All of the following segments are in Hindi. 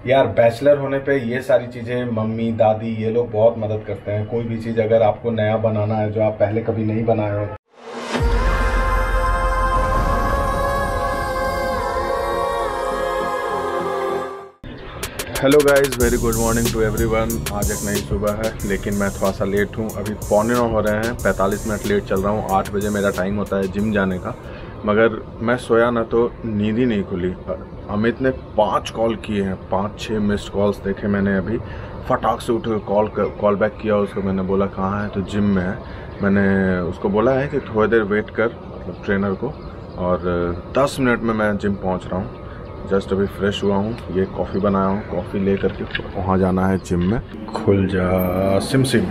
यार बैचलर होने पे ये सारी चीजें मम्मी दादी ये लोग बहुत मदद करते हैं। कोई भी चीज अगर आपको नया बनाना है जो आप पहले कभी नहीं बनाए हो। Hello guys, very good morning to everyone. आज एक नई सुबह है लेकिन मैं थोड़ा सा लेट हूँ। अभी 8:45 हो रहे हैं, 45 मिनट लेट चल रहा हूँ। 8 बजे मेरा टाइम होता है जिम जाने का, मगर मैं सोया ना तो नींद ही नहीं खुली। अमित ने 5 कॉल किए हैं, 5-6 मिस्ड कॉल्स देखे मैंने। अभी फटाक से उठ कॉल बैक किया उसको। मैंने बोला कहाँ है, तो जिम में है। मैंने उसको बोला है कि थोड़ी देर वेट कर, मतलब ट्रेनर को, और 10 मिनट में मैं जिम पहुँच रहा हूँ। जस्ट अभी फ्रेश हुआ हूँ, ये कॉफ़ी बनाया हूँ, कॉफ़ी ले करके वहाँ जाना है जिम में। खुल जा सिम सिम।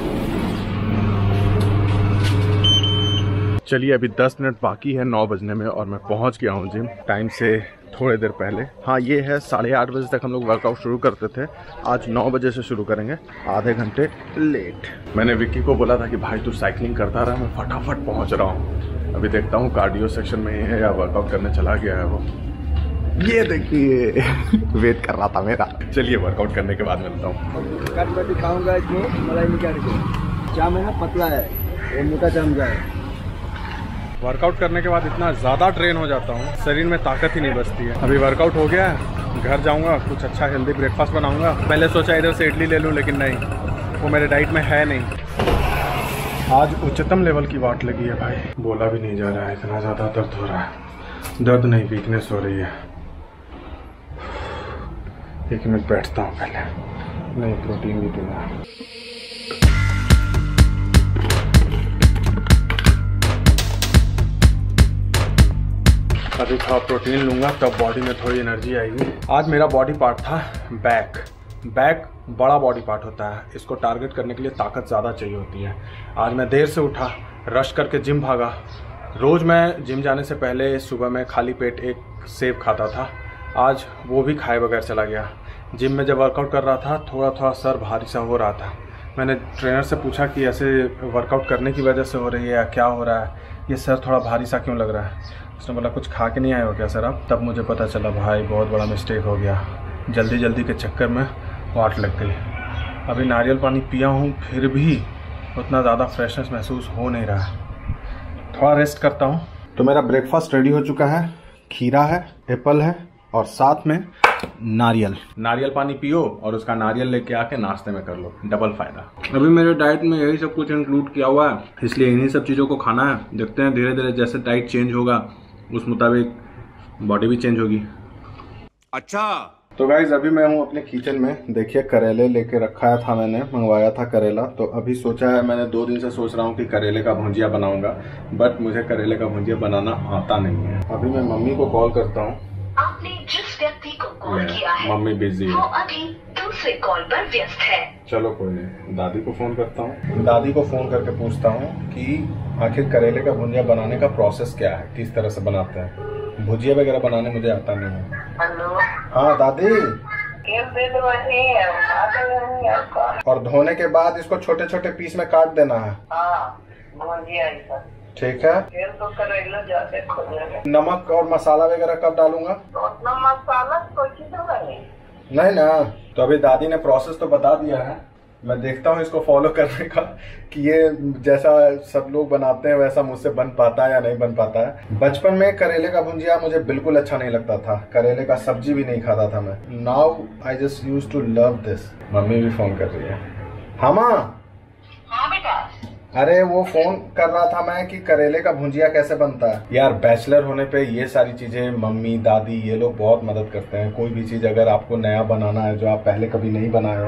चलिए अभी 10 मिनट बाकी है 9 बजने में और मैं पहुँच गया हूँ जिम टाइम से थोड़ी देर पहले। हाँ, ये है 8:30 बजे तक हम लोग वर्कआउट शुरू करते थे, आज 9 बजे से शुरू करेंगे, आधे घंटे लेट। मैंने विक्की को बोला था कि भाई तू साइकिलिंग करता रहा, मैं फटाफट पहुँच रहा हूँ। अभी देखता हूँ कार्डियो सेक्शन में ही है या वर्कआउट करने चला गया है वो। ये देखिए वेट कर रहा था मेरा। चलिए वर्कआउट करने के बाद मिलता हूँ। कट कर दिखाऊंगा इसमें, मलाई निकाल के। जाम है ना, पतला है, ये मोटा जाम का है। वर्कआउट करने के बाद इतना ज़्यादा ट्रेन हो जाता हूँ, शरीर में ताकत ही नहीं बचती है। अभी वर्कआउट हो गया है, घर जाऊँगा, कुछ अच्छा हेल्दी ब्रेकफास्ट बनाऊँगा। पहले सोचा इधर से इडली ले लूँ, लेकिन नहीं, वो मेरे डाइट में है नहीं। आज उच्चतम लेवल की वाट लगी है भाई, बोला भी नहीं जा रहा है, इतना ज़्यादा दर्द हो रहा है। दर्द नहीं, वीकनेस हो रही है। 1 मिनट बैठता हूँ पहले, नहीं प्रोटीन भी पीना है। अभी थोड़ा प्रोटीन लूँगा तब बॉडी में थोड़ी एनर्जी आएगी। आज मेरा बॉडी पार्ट था बैक। बैक बड़ा बॉडी पार्ट होता है, इसको टारगेट करने के लिए ताकत ज़्यादा चाहिए होती है। आज मैं देर से उठा, रश करके जिम भागा। रोज़ मैं जिम जाने से पहले सुबह में खाली पेट एक सेब खाता था, आज वो भी खाए बगैर चला गया। जिम में जब वर्कआउट कर रहा था थोड़ा थोड़ा सर भारी सा हो रहा था। मैंने ट्रेनर से पूछा कि ऐसे वर्कआउट करने की वजह से हो रही है या क्या हो रहा है, ये सर थोड़ा भारी सा क्यों लग रहा है। उसने बोला कुछ खा के नहीं आए हो क्या सर आप। तब मुझे पता चला भाई बहुत बड़ा मिस्टेक हो गया, जल्दी जल्दी के चक्कर में वाट लग गई। अभी नारियल पानी पिया हूँ फिर भी उतना ज़्यादा फ्रेशनेस महसूस हो नहीं रहा है, थोड़ा रेस्ट करता हूँ। तो मेरा ब्रेकफास्ट रेडी हो चुका है, खीरा है, एप्पल है और साथ में नारियल पानी पियो और उसका नारियल लेके आके नाश्ते में कर लो, डबल फायदा। अभी मेरे डाइट में यही सब कुछ इंक्लूड किया हुआ है, इसलिए इन्हीं सब चीज़ों को खाना है। देखते हैं धीरे धीरे जैसे डाइट चेंज होगा उस मुताबिक बॉडी भी चेंज होगी। अच्छा तो गाइज अभी मैं हूँ अपने किचन में। देखिए करेले लेके रखा था, मैंने मंगवाया था करेला। तो अभी सोचा है, मैंने 2 दिन से सोच रहा हूँ कि करेले का भुंजिया बनाऊंगा, बट मुझे करेले का भुंजिया बनाना आता नहीं है। अभी मैं मम्मी को कॉल करता हूँ। आपने जिस व्यक्ति को कॉल किया है मम्मी बिजी है, वो अभी दूसरे कॉल पर व्यस्त है। चलो कोई नहीं, दादी को फोन करता हूँ। दादी को फोन करके पूछता हूँ कि आखिर करेले का भुंजिया बनाने का प्रोसेस क्या है, किस तरह से बनाते हैं। भुजिया वगैरह बनाने मुझे आता नहीं है। हेलो, हाँ दादी। और धोने के बाद इसको छोटे छोटे पीस में काट देना है। ठीक है। तो करेला जाके खोलेंगे। नमक और मसाला वगैरह कब डालूंगा? उतना मसाला नहीं ना। तो अभी दादी ने प्रोसेस तो बता दिया है, मैं देखता हूँ इसको फॉलो करने का कि ये जैसा सब लोग बनाते हैं वैसा मुझसे बन पाता है या नहीं बन पाता है। बचपन में करेले का भुंजिया मुझे बिल्कुल अच्छा नहीं लगता था, करेले का सब्जी भी नहीं खाता था मैं। Now I just used to love this. Mummy भी फोन कर रही है। हाँ माँ। हाँ बेटा। अरे वो फोन कर रहा था मैं कि करेले का भुंजिया कैसे बनता है। यार बैचलर होने पे ये सारी चीजें मम्मी दादी ये लोग बहुत मदद करते हैं। कोई भी चीज अगर आपको नया बनाना है जो आप पहले कभी नहीं बनाए हो।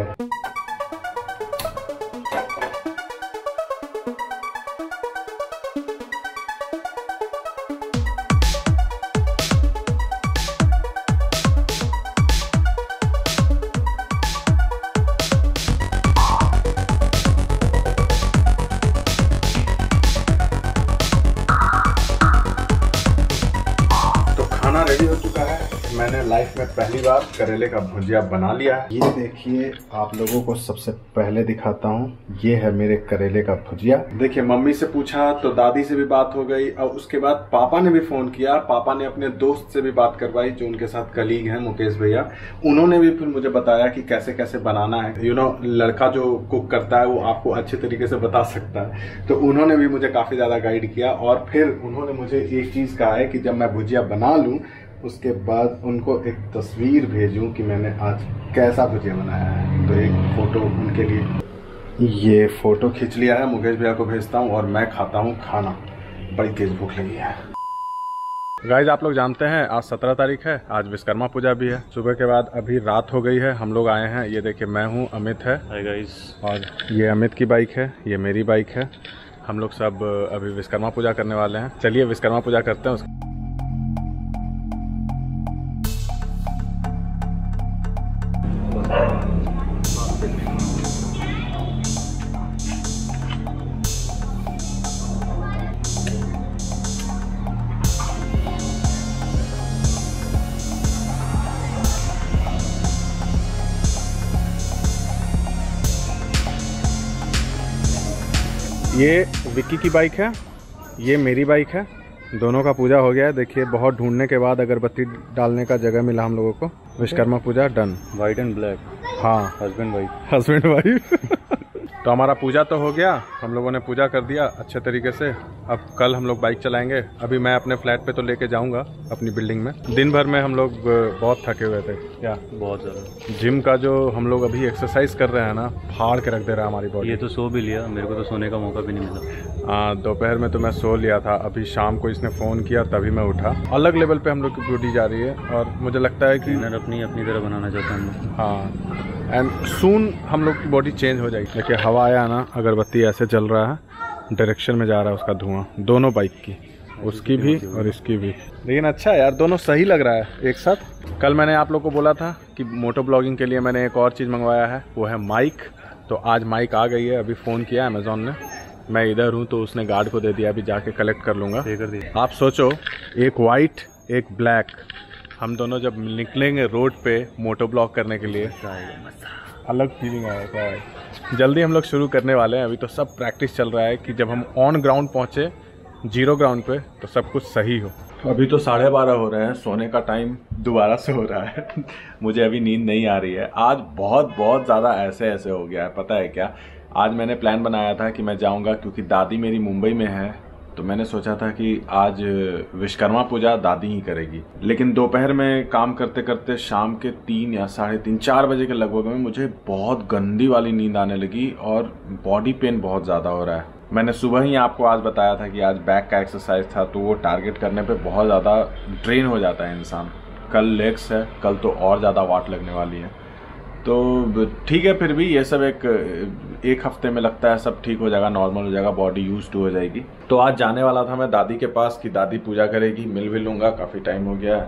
रेडी हो चुका है। मैंने लाइफ में पहली पहली बार करेले का भुजिया बना लिया है। ये देखिए, आप लोगों को सबसे पहले दिखाता हूँ। ये है मेरे करेले का भुजिया। देखिए, मम्मी से पूछा तो दादी से भी बात हो गई और उसके बाद पापा ने भी फोन किया। पापा ने अपने दोस्त से भी बात करवाई जो उनके साथ कलीग हैं, मुकेश भैया। उन्होंने भी फिर मुझे बताया कि कैसे कैसे बनाना है। लड़का जो कुक करता है वो आपको अच्छे तरीके से बता सकता है, तो उन्होंने भी मुझे काफी ज्यादा गाइड किया। और फिर उन्होंने मुझे एक चीज कहा है कि जब मैं भुजिया बना लूं उसके बाद उनको एक तस्वीर भेजूं कि मैंने आज कैसा भुजिया बनाया है। तो एक फोटो उनके लिए ये फोटो खींच लिया है, मुकेश भैया को भेजता हूं और मैं खाता हूं खाना। बड़ी तेज भूख लगी है। गाइज, आप लोग जानते हैं आज 17 तारीख है, आज विश्वकर्मा पूजा भी है। सुबह के बाद अभी रात हो गई है, हम लोग आए हैं। ये देखिए, मैं हूँ, अमित है। Hi guys. और ये अमित की बाइक है, ये मेरी बाइक है। हम लोग सब अभी विश्वकर्मा पूजा करने वाले हैं। चलिए विश्वकर्मा पूजा करते हैं। ये विक्की की बाइक है, ये मेरी बाइक है। दोनों का पूजा हो गया है। देखिए, बहुत ढूंढने के बाद अगरबत्ती डालने का जगह मिला हम लोगों को। Vishwakarma Puja done. White and black. हाँ, हस्बैंड वाइफ। तो हमारा पूजा तो हो गया, हम लोगों ने पूजा कर दिया अच्छे तरीके से। अब कल हम लोग बाइक चलाएंगे। अभी मैं अपने फ्लैट पे तो लेके जाऊंगा अपनी बिल्डिंग में। दिन भर में हम लोग बहुत थके हुए थे। क्या बहुत ज़्यादा। जिम का जो हम लोग अभी एक्सरसाइज कर रहे हैं ना, फाड़ के रख दे रहा है हमारी बॉडी। ये तो सो भी लिया, मेरे को तो सोने का मौका भी नहीं मिला। हाँ, दोपहर में तो मैं सो लिया था। अभी शाम को इसने फ़ोन किया तभी मैं उठा। अलग लेवल पे हम लोग की बॉडी जा रही है और मुझे लगता है कि अपनी तरह बनाना चाहता हूँ। हाँ, एंड सून हम लोग की बॉडी चेंज हो जाएगी। देखिए, हवा आया ना, अगरबत्ती ऐसे चल रहा है, डायरेक्शन में जा रहा है उसका धुआं, दोनों बाइक की, उसकी भी और इसकी भी। लेकिन अच्छा है यार, दोनों सही लग रहा है एक साथ। कल मैंने आप लोग को बोला था कि मोटो ब्लॉगिंग के लिए मैंने एक और चीज़ मंगवाया है, वो है माइक। तो आज माइक आ गई है, अभी फ़ोन किया अमेज़ॉन ने। मैं इधर हूँ तो उसने गार्ड को दे दिया, अभी जाके कलेक्ट कर लूँगा। आप सोचो, एक वाइट एक ब्लैक, हम दोनों जब निकलेंगे रोड पे मोटो ब्लॉग करने के लिए, अलग फीलिंग आएगा। जल्दी हम लोग शुरू करने वाले हैं। अभी तो सब प्रैक्टिस चल रहा है कि जब हम ऑन ग्राउंड पहुँचे, जीरो ग्राउंड पे, तो सब कुछ सही हो। अभी तो 12:30 हो रहे हैं, सोने का टाइम दोबारा से हो रहा है। मुझे अभी नींद नहीं आ रही है। आज बहुत ज़्यादा ऐसे हो गया है, पता है क्या? आज मैंने प्लान बनाया था कि मैं जाऊंगा, क्योंकि दादी मेरी मुंबई में है, तो मैंने सोचा था कि आज विश्वकर्मा पूजा दादी ही करेगी। लेकिन दोपहर में काम करते करते शाम के 3 या 3:30 4 बजे के लगभग में मुझे बहुत गंदी वाली नींद आने लगी और बॉडी पेन बहुत ज़्यादा हो रहा है। मैंने सुबह ही आपको आज बताया था कि आज बैक का एक्सरसाइज था, तो वो टारगेट करने पे बहुत ज़्यादा ड्रेन हो जाता है इंसान। कल लेग्स है, कल तो और ज़्यादा वाट लगने वाली है। तो ठीक है, फिर भी ये सब एक हफ्ते में लगता है सब ठीक हो जाएगा, नॉर्मल हो जाएगा, बॉडी यूज टू हो जाएगी। तो आज जाने वाला था मैं दादी के पास कि दादी पूजा करेगी, मिल भी लूँगा, काफ़ी टाइम हो गया,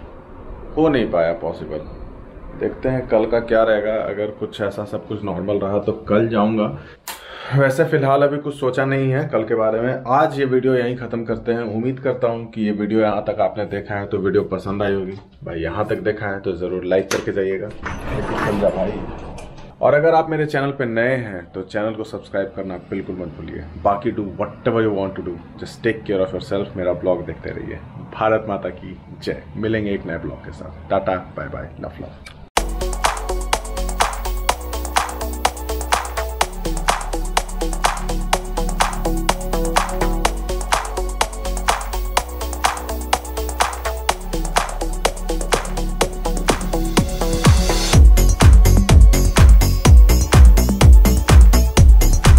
हो नहीं पाया पॉसिबल। देखते हैं कल का क्या रहेगा। अगर कुछ ऐसा सब कुछ नॉर्मल रहा तो कल जाऊँगा। वैसे फिलहाल अभी कुछ सोचा नहीं है कल के बारे में। आज ये वीडियो यहीं ख़त्म करते हैं। उम्मीद करता हूँ कि ये वीडियो यहाँ तक आपने देखा है तो वीडियो पसंद आई होगी। भाई यहाँ तक देखा है तो ज़रूर लाइक करके जाइएगा भाई। और अगर आप मेरे चैनल पे नए हैं तो चैनल को सब्सक्राइब करना बिल्कुल मत भूलिए। बाकी do whatever you want to do, just take care of yourself. मेरा ब्लॉग देखते रहिए। भारत माता की जय। मिलेंगे एक नए ब्लॉग के साथ। Tata, bye bye, love.